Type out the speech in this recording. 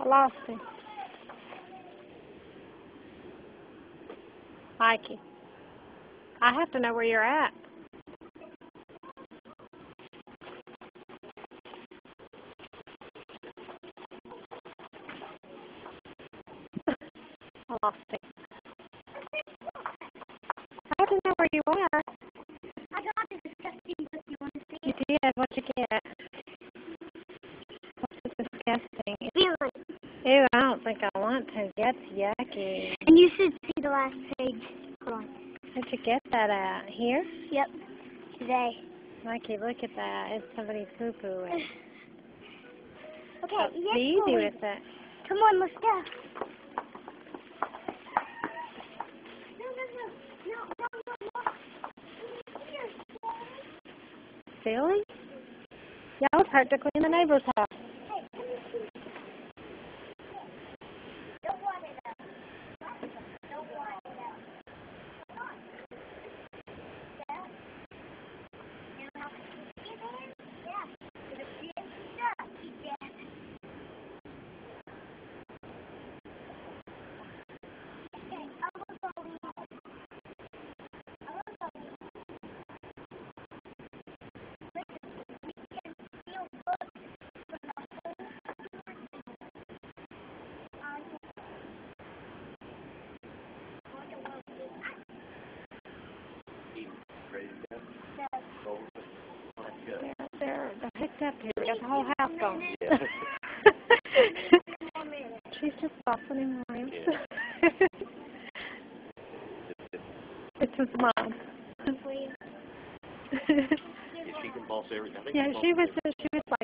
I lost him. Mikey, I have to know where you're at. I lost him. I have to know where you are. I got the disgusting book. You want to see it? You did. What'd you get? What's the disgusting? Feeling. Ew, I don't think I want to. That's yucky. And you should see the last page. Hold on. Where'd you get that at? Here? Yep. Today. Mikey, look at that. It's somebody poo-pooing. Okay, Be easy Chloe. with it. Come on, let's go. Silly? Yeah, I was practically in the neighbor's house. They're hooked up here. We got the whole house going. Yeah. She's just bossing him around. It's his mom. If she can boss everything. I think Yeah, she she was like